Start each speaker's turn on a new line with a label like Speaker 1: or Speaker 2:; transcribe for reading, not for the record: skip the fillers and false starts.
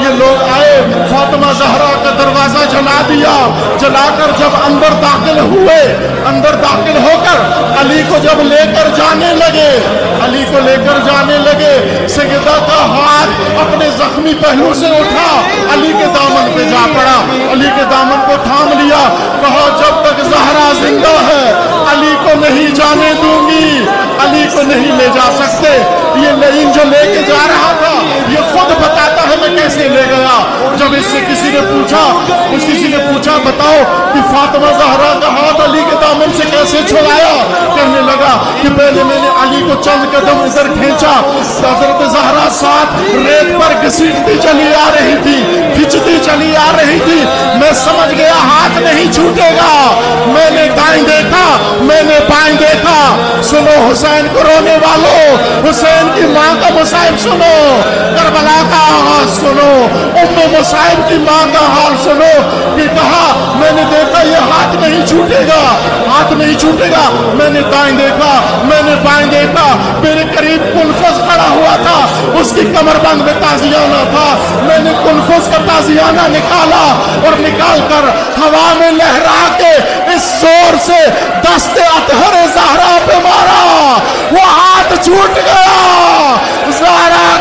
Speaker 1: के लोग आए, फातिमा ज़हरा का दरवाजा जला दिया। जलाकर जब अंदर दाखिल हुए, अंदर दाखिल होकर अली को जब लेकर जाने लगे, अली को लेकर जाने लगे, सैयदा का हाथ अपने जख्मी पहलू से उठा, अली के दामन पे जा पड़ा, अली के दामन को थाम लिया, कहा जब तक ज़हरा जिंदा है अली को नहीं जाने दूंगी, अली को नहीं ले जा सकते। ये लईन जो लेके जा रहा था ये खुद बताता है मैं कैसे ले गया। जब इससे किसी ने पूछा बताओ कि फातिमा ज़हरा का हाथ अली के दामन से कैसे छुड़ाया, कहने लगा कि पहले मैंने अली को चंद कदम इधर खींचा, हज़रत ज़हरा साथ रेत पर घसीटती चली आ रही थी, खिंचती चली आ रही थी, मैं समझ गया हाथ नहीं छूटेगा। मैंने दाएं देखा, मैंने बाएं देखा। सुनो हुसैन को रोने वालों, हुसैन की माँ का मसाइब सुनो, करबला का आवाज सुनो, उम्मे मसाइब की माँ का हाल सुनो कि कहा मैंने देखा ये हाथ नहीं छूटेगा, हाथ नहीं छूटेगा। मैंने दाएं देखा, मैंने बाएं देखा, मेरे करीब कुलफस खड़ा हुआ था, उसकी कमरबंद में ताजियाना था, मैंने कुलफस का ताजियाना निकाला और निकाल कर हवा में लहरा के इस जोर से दस्ते अतहर ज़हरा पे मारा, वो हाथ छूट गया। ज़हरा